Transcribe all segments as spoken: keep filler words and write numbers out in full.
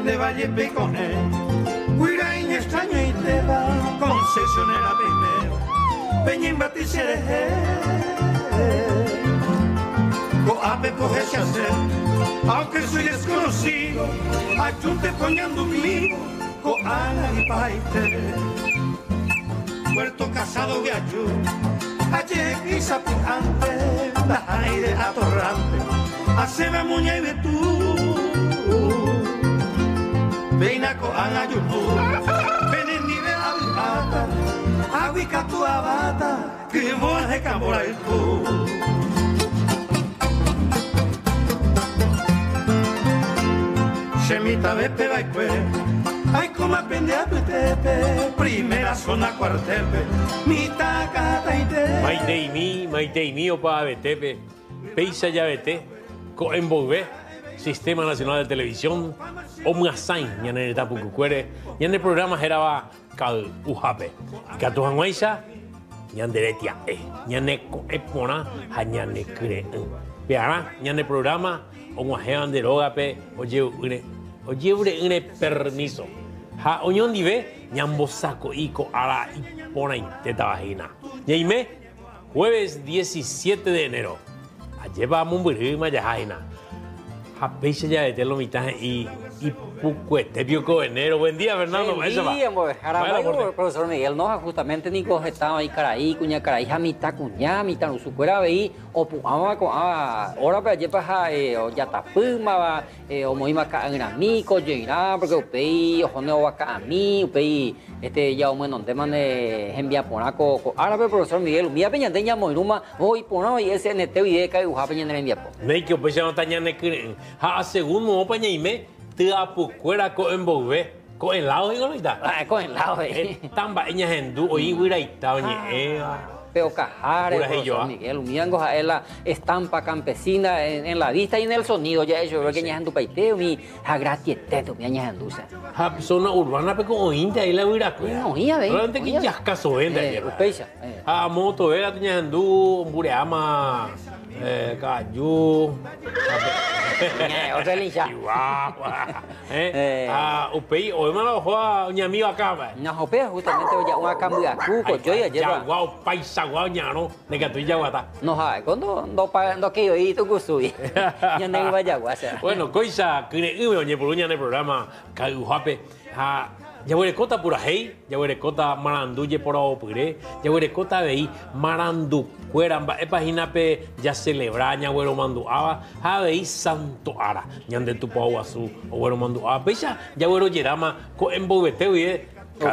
de Valle Piconé, Guiraín extraño y te va, concesionera primero, Peñín Baticereje, Coape coge hacer, aunque soy desconocido, ayunte poniendo un lío, Coana y Paite, Puerto Casado de Ayú, Ayer y Sapijante, la aire atorrante, Aceba Muña y Betú, Veina Coana Yupú, Benendive Abata, Aguicatu Abata, que bolas de Cambora el tú. Chemita de Pebaicue, ay como aprende a Petepe, primera zona cuartelpe, mitad cataite. Maite y mi, Maite y mi, opa Betepe, Peisa ya Bete, Coenvolve, Sistema Nacional de Televisión, Omgasain, ya en el Tapucucuere, ya en el programa Geraba Cal Ujape, Catujanguaisa, ya en Deretia E, ya en Epona, ya en Cre, Veana, ya en el programa, Omgajean de Rogape, oye, oye, un permiso. Ha oñón dive, ñambosaco ico ara y pona inteta vagina. Yaime, jueves diecisiete de enero. Lleva mumburima ya jaina. Ha peixe ya de telo mitad y y pucuete pioco enero. Buen día, Fernando. Buen día, Jarabayo, profesor Miguel Noja, justamente ni estaba ahí caraí, cuña caraí, mitad cuña, mitad no sucuera veí, o puama con ahora para llevar a ya tapuma, o moima ca angramico, llena, porque upei, o jone o acá a mí, upei, este ya o menos teman de envía ponaco, árabe, profesor Miguel, mía peñanteña moiruma, hoy pono y ese N T V de que uja peñan envía po. Nei que pues ya no taña ne que ha segundo o pañaime. Te apucuera con envolver con el lado y con la ah con el lado eh tamba ella hendu o iguira y tañe eh pero cajare profesor Miguel miango a la estampa campesina en, en la vista y en el sonido ya eso lo que ña hendu paiteo mi a gratiete tu ña hendu sa ha zona urbana pe con india ahí la huira no ia ve realmente que ya caso vende upeisa a moto era ña hendu bureama eh cayu otra lincha eh ah upei o mano joa ña mi acá na hopea justamente ya una cambia cuco yo ya lleva guau paisa guau ña no de que tú ya guata no ha cuando no pa no que yo y tu kusui ya no vaya guasa bueno coisa que ne oñe por uña en el programa cayu jape ha ya huele cota pura hey ya huele cota maranduye por opure ya huele cota vei marandu fueran e página pe ya celebra ña huelo mandu aba ha vei santo ara ñande tu pau azu o huelo mandu aba pecha ya huelo yerama co envolvete oye.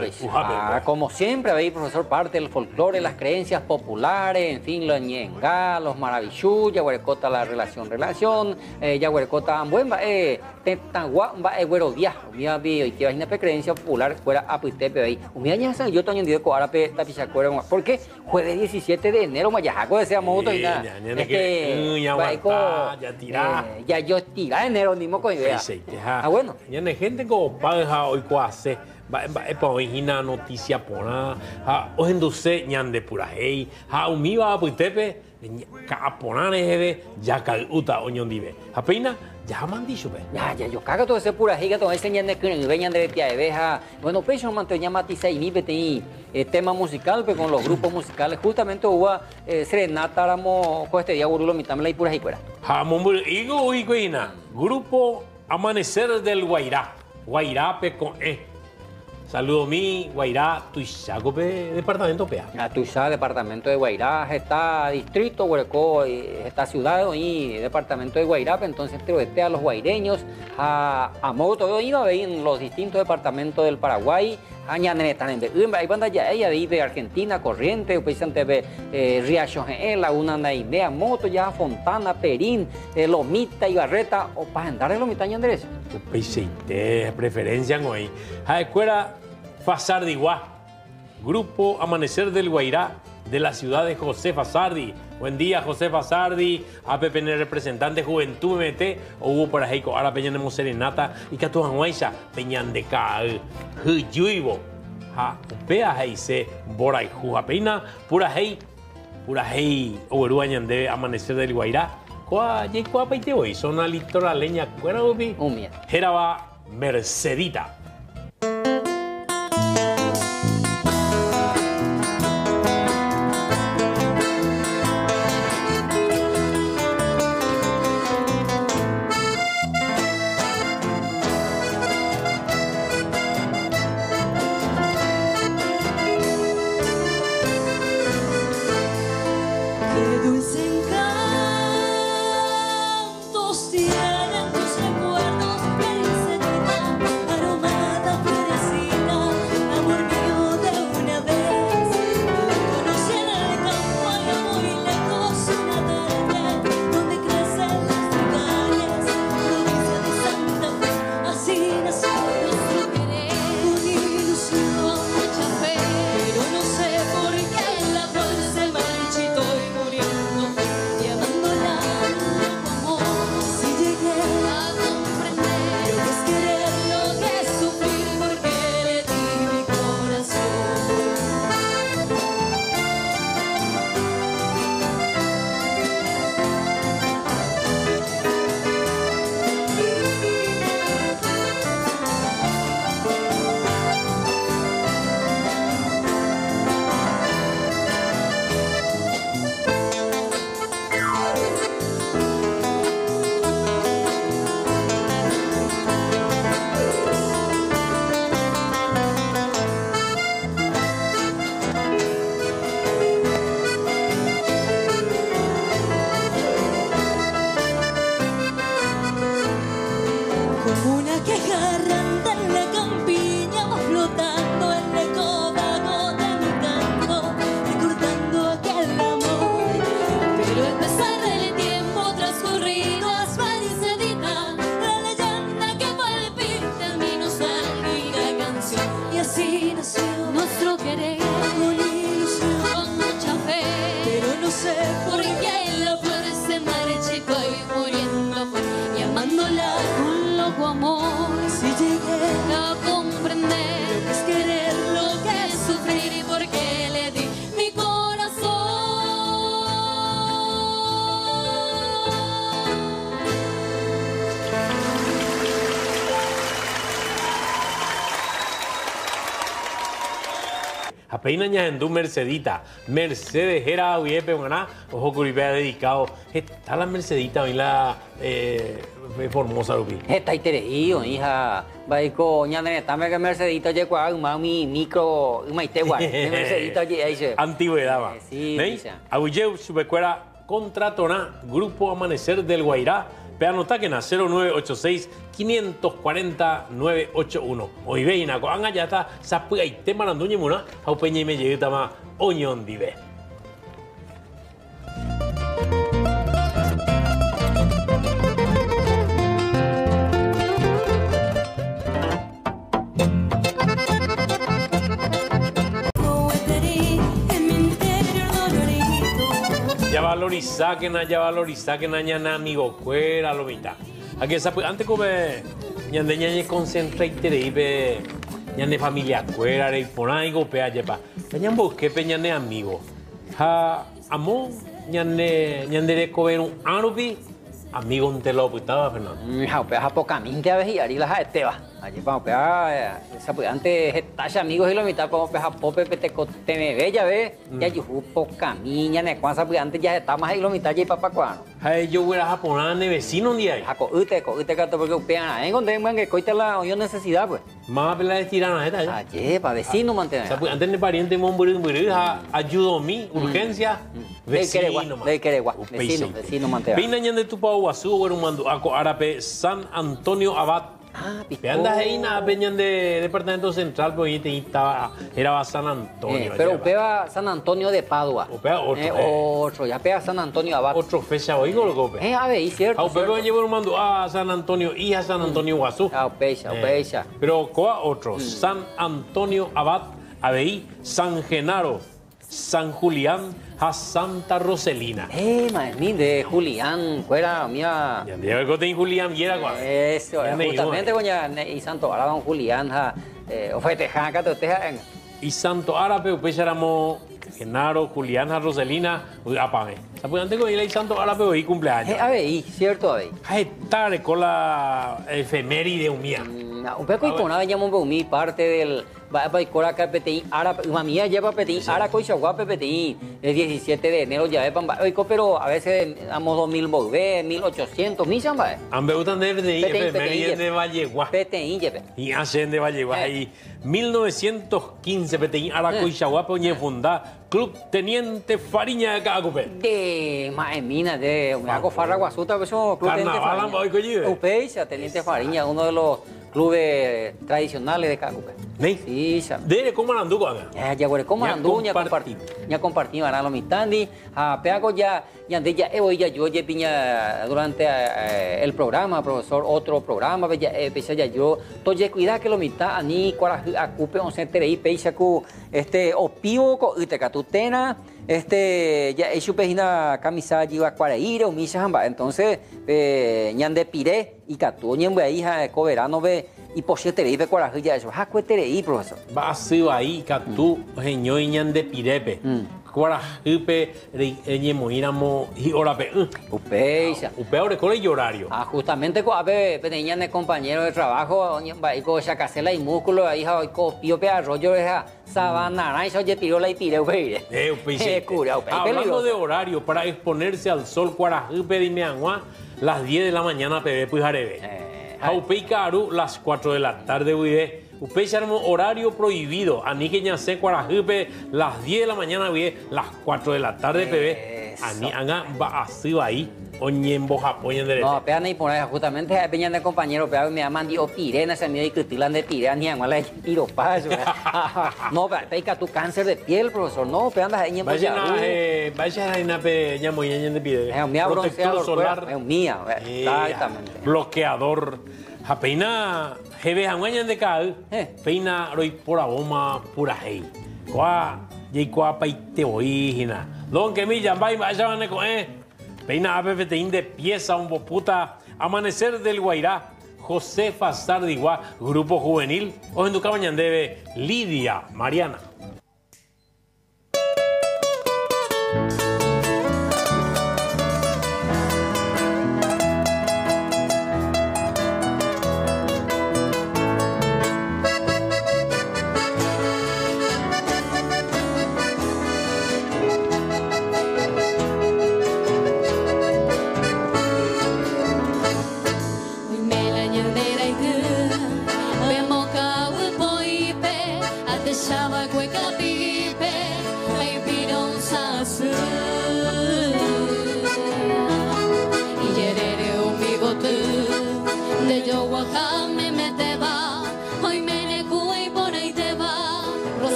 Ah, como siempre, veis, profesor, parte del folclore, las creencias populares, en fin, los ñenga, los maravillú, yaguarecota la relación, relación, eh, yaguarecota ambuemba, eh, tetanguamba, eh, güero viajo, mía vi, y que vaina pe creencia popular, fuera apuitepe, veis, umía ña san, yo también digo, ahora pe tapichacuera, ¿por qué? Jueves diecisiete de enero, mayajaco, ese moto y nada, este, ya tira, ya yo tira enero, ni moco idea, ah, bueno, ya no hay gente como paja hoy cuase. Va va epa origina noticia pona ha o enduse ñande pura hey ha umiva puitepe ka ponane hebe ya ka uta oñon dive ha peina ya man dicho pe ya ya yo caga todo ese pura hey todo ese ñande que veñan de tia beja bueno pecho manteña matisa y mi beti tema musical pe con los grupos musicales justamente hubo serenata ramo con este día burulo mitamla y pura hey fuera ha mombur igo uiguina grupo Amanecer del Guairá Guairape con e saludo mi, Guairá, Tuizago, departamento P A. A Tuizá, departamento de Guairá, está distrito, Huerecó, está ciudad y departamento de Guairá, entonces te a los guaireños, a, a modo todo iba a ver en los distintos departamentos del Paraguay, a Ñaneta, ahí banda ya ella vive Argentina, Corrientes, pues antes ve Riacho, Laguna Naimea, Moto, ya Fontana, Perín, Lomita y Barreta, o para andar en Lomita, Andrés. Pues de preferencia hoy. A escuela Fasardi Guá, Grupo Amanecer del Guairá de la ciudad de José Fasardi. Buen día, José Fasardi, A P P N representante Juventud M T, o hubo para Heico, ahora Peñanemo Serenata, y que tu Juanguaisa, Peñan de Caal, Huyuibo, Ha, Pea Heise, Boray, Jujapeina, Pura Hei, Pura Hei, Oberuañan de Amanecer del Guairá. Cuá, ya cuá paite hoy, zona litoraleña, cuera ubi. Umia. Geraba Mercedita. Apenas ya en tu Mercedita, Mercedes era uyepe maná, ojo curipea dedicado. Está la Mercedita hoy la eh, Formosa Rupi. Está itereío, hija. Baico, ñandene, también que Mercedita ya cuál mami micro, una itegua. Mercedita ya dice. Antigüedad va. Sí, dice. Abuye subescuela contratona Grupo Amanecer del Guairá. Peanota que na cero nueve ocho seis, cinco cuatro cero, nueve ocho uno. Hoy veina con angayata, sapua y tema nanduñe muna, au peña y me llegué tama oñón dive. Ya valoriza que na ya valoriza que na ñana amigo cuera lo mitad. Aquí esa antes come ñande ñañe concentrate de ibe ñande familia cuera de ponaigo pea yepa. Ñan busque pe ñande amigo. Ha amo ñande ñande de comer un anubi amigo un telo putaba Fernando. Ja pe ha poca minga veji ari la este va. Allí vamos pe esa pues antes esta amigos y lo mitad como pe ha pope pete me bella ve ya yo poca miña ne cuanza pues antes ya está más y lo mitad ya papá cuano. Hay yo era japonés vecino un día. Jaco ute co ute gato porque peana encontré man que coita la yo necesidad pues. Más pela de tirana esta ya. Allí pa vecino mantener. O sea, pues antes de pariente mon buru buru ayudo mi urgencia. Vecino. De queregua. Vecino, vecino mantener. Pina ñande tu pa guasu o un mando aco árabe San Antonio Abad. Ah, Pe andas ahí na peñan de departamento central, pues ahí estaba, era San Antonio. Eh, pero upea San Antonio de Padua. Upea otro. Eh, eh. Otro, ya pega San Antonio Abad. Otro fecha oigo lo cope. Eh, a ver, cierto. A upea me llevo un mando a San Antonio y a San Antonio Guazú. Ah, upecha, upecha. Eh, pero coa otro, mm. San Antonio Abad, Abeí, San Genaro, San Julián, a Santa Roselina. Eh, maesmín de Julián, fuera mía. Ya me llevo el Julián y era cual. Eso, justamente coña y Santo Árabe don Julián, ja, eh, ofete janca te teja en. Y Santo Árabe, pues éramos Genaro, Julián, a Roselina, apame. ¿Sabes antes que ir Santo Árabe hoy cumpleaños? Eh, a ver, cierto, a ver. Ay, tarde con la efeméride humía. Un poco y con una llamo un mi parte del va para cora carpetí ara mía lleva petí ara coisa guapa petí el diecisiete de enero ya es pero a veces damos dos mil volver mil ochocientos mil chamba. Ambe utan de petí de Valleguá. Petí lleve. Y hacen de Valleguá ahí mil novecientos quince petí ara coisa guapa oñe funda Club Teniente Fariña de Cacupe. De Maemina de una cofarra guasuta eso Club Teniente Fariña. Hoy coño. Upeisa Teniente Fariña uno de los clubes tradicionales de Cacupe. ¿Sí? Sí, ya. ¿De cómo anduvo acá? Ya, ya, bueno, cómo anduvo, ya compartimos. Ya compartimos, ahora lo mitandi. A peago ya, ya de ya, hoy ya yo, ya piña durante eh, el programa, profesor, otro programa, ya, eh, ya yo, entonces cuidado que lo mitad, ani, cuara, acupe, on se entere, peisa, cu, este, opio, co, uteca, tutena, este, ya, he chupejina camisa, lleva cuaraire, o misa, jamba, entonces, eh, ñan de pire, y catu, ñan ve hija, de coverano, ve, y por si terei ve cuaraje ya eso, ja, cueterei, profesor. Va a ser ahí, catu, señor, ñan de pirepe. Cuarajipe, ñemoíramo, y orape. Upeisa. Upe, ahora, ¿cuál es el horario? Ah, justamente, a ver, peñan de compañero de trabajo, y con chacacela y músculo, ahí, y con pío pe arroyo, esa sabana, naranja, oye, pirola y pire, upeire. Eh, upeise. Hablando de horario, para exponerse al sol, Cuarajipe, dime, agua, las diez de la mañana, pebe, pues, arebe. Jaupei Caru, las cuatro de la tarde, uide. Upei armó horario prohibido. Ani que ya sé Cuarajipe, las diez de la mañana, uide, las cuatro de la tarde, pebe. Ani anga va así ahí. Oñembo Japón de no, apenas ni por eso, justamente peñan de compañero, pero me llaman dio pirena, se me dio que tilan de tira, ni igual le tiro paso. No, pero tu cáncer de piel, profesor, no, pero andas ahí en vaya eh, vaya ahí na pe llamo ñen de piel. Es un mía bronceador solar, es un mía, exactamente. Bloqueador. Japeina jebe hanguañan de cal, peina roi pura bomba, pura hey. Kwa, ye kwa paite oígina. Don que mi llambay vaya van con eh. Peina A P F T I N de pieza, un boputa, Amanecer del Guairá, Josefa Sardigua, Grupo Juvenil, o en tu cabañan debe Lidia Mariana.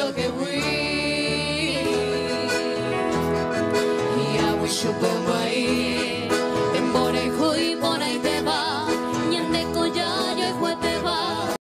Yo